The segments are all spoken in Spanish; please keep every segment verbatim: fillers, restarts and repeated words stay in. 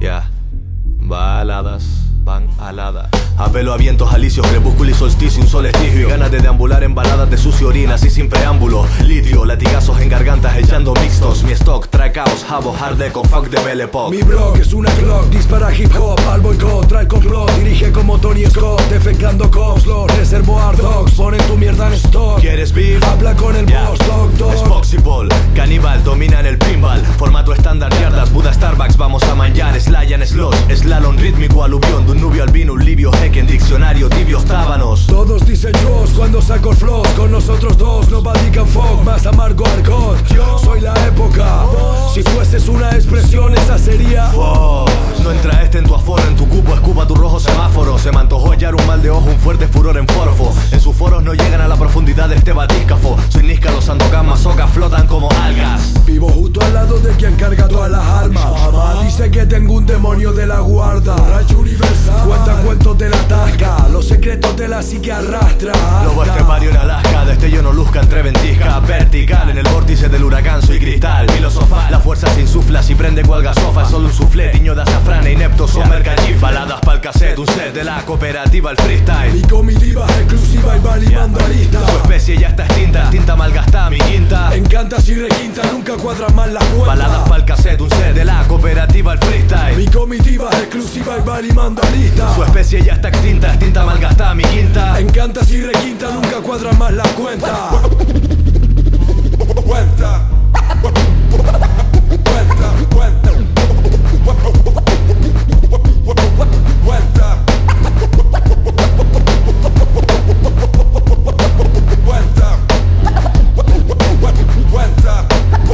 Ya, baladas van alada. Apelo a vientos alicios, crepúsculo y solsticio, un solsticio y ganas de deambular en baladas de sucio orina, así sin preámbulo. Litio, latigazos en gargantas echando mixtos. Mi stock trae caos, jabo, hard deco, fuck de Melepop. Mi blog es una clock, dispara hip hop al boicot, trae complot, dirige como Tony Scott, defecando cops, los reservoir dogs, ponen tu mierda en stock. ¿Quieres beef? Habla con el Yeah. boss, dog, dog. Es Foxyball, caníbal, domina en el pinball. Formato estándar, yardas, Buda, Starbucks, vamos a manjar. Slayan, slosh, slalom rítmico, aluvión de un nubio albino, un libio, hecken, diccionario, tibios, tábanos. Todos dicen yo cuando saco el flow, con nosotros dos, nobody can fuck, más amargo argot. Yo soy la época, si fueses una expresión esa sería. Oh, no entra este en tu aforo, en tu cupo escupa tu rojo semáforo. Se me antojó hallar un mal de ojo, un fuerte furor en forfo. En sus foros no llegan a la profundidad de este batíscafo. Soy Niska, los Sandokan, mazocas flotan como algas. Vivo justo al lado de quien carga todas las armas. Mamá dice que tengo un demonio de la guarda. Rayo universal, cuenta cuentos de la tasca, los secretos de la psique arrastra. Lobo estepario en Alaska, destello no luzca entre ventisca. Vertical en el vórtice del huracán, soy cristal. Filosofal, la fuerza se insufla si prende cual gasofa. Es solo un soufflé, tiño de azafrán e inepto son mercallif. Baladas pa'l cassette, un set de la cooperativa, el freestyle. Mi comitiva es exclusiva y va limando aristas. Su especie ya está extinta, tinta malgastada, mi quinta. Encantas y requinta, nunca cuadran mal la cuenta. Baladas pa'l cassette, un set de la cooperativa, el freestyle. Mi comitiva es exclusiva y va limando aristas. Su especie ya está extinta, es tinta malgastada, mi quinta. Encantas y requinta, nunca cuadran más la cuenta. Cuenta. Cuenta, cuenta. Cuenta. Cuenta. Cuenta.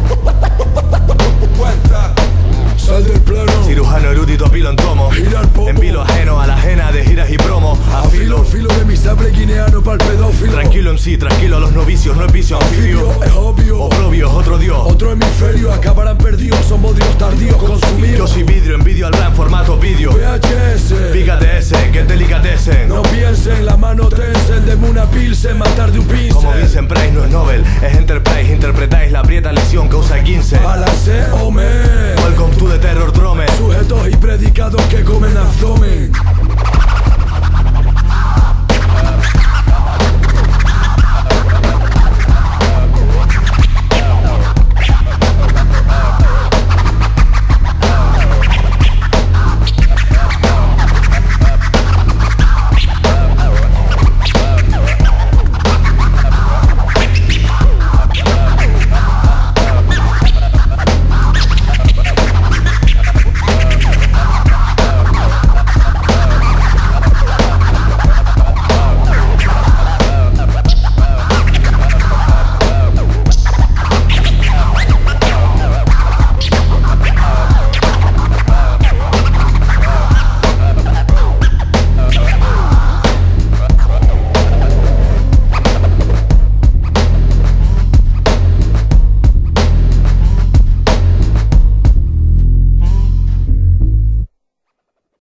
Cuenta. Sal del plano. Cirujano erudito, pilo en tomo. Gira el pomo. En vilo ajeno a la ajena de giras y promo. Afilo, Afilo. filo de mi sable guineano pa'l pedófilo. Tranquilo en sí, tranquilo a los novicios, no es vicio anfibio. Es obvio. Oprobio es otro dios. Otro hemisferio acabarán perdidos, somos dios tardíos Yo consumidos. soy vidrio, envidio al gran formato vídeo. V H S. Fíjate ese, que delicatecen. No piensen, la mano tensen, deme una pilsen, matar de un pincel. Como Vincent Price no es Nobel, es Enterprise. Interpretáis la aprieta lesión, causa quince. Balanceo, men.